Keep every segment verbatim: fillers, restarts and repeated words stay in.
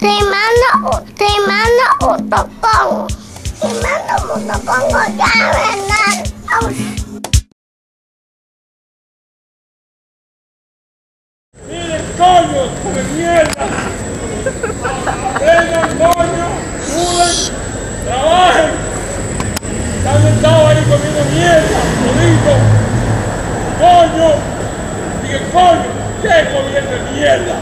Te mando, te mando un topón. Te mando un topón ya, ¿verdad? ¡Miren, coño! ¡Come mierda! ¡Vengan, coño! ¡Suden! ¡Trabajen! ¡Están sentados ahí comiendo mierda! ¡Jodito! ¡Coño! Dije, coño, ¿qué gobierno de mierda?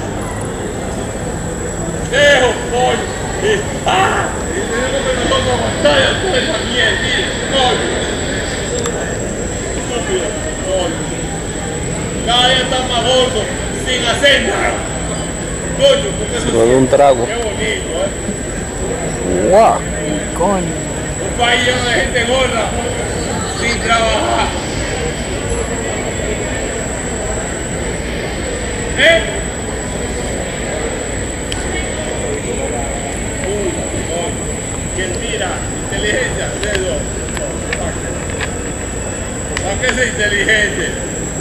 ¡Dejo, coño! Y, ¡ah! Y tenemos que nosotros aguantar toda esa mierda, miren, coño. Estúpido, coño. Cada día está más gordo, sin hacer nada. Coño, porque eso Con un trago. Qué bonito, ¿eh? ¡Guau! Coño. Un país lleno de gente gorda, sin trabajar. ¿Eh? Uy, coño. ¿Quién tira? Inteligencia, dedo. ¿Para qué es inteligente?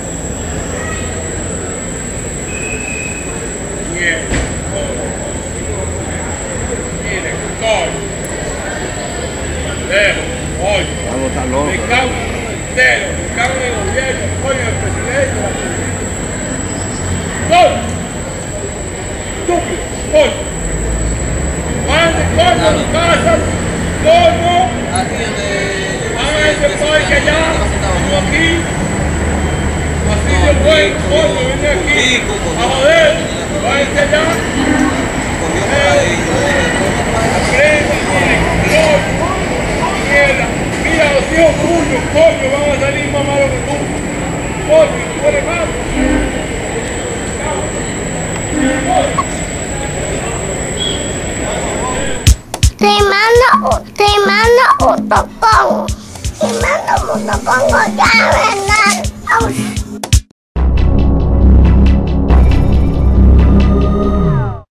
Bien. Miren, coño. Dejo, coño. Vamos, está loco. Me cago entero, me cago en el gobierno, coño, el presidente. ¡Coño! ¡Estúpido! ¡Coño! ¡Váyanse, coño, a sus casas! ¡Coño! ¡Hagan ese parque allá! ¡Como aquí! Así de buen, coño, viene aquí a joder. ¡Váyanse allá! ¡Aprendan, miren! ¡Coño! ¡Mierda! ¡Mira, los hijos tuyos, coño! ¡Van a salir más malos que tú! ¡Coño! ¡Tú eres malo! Te mando, te mando un topón. Te mando un topón ya, ¿verdad?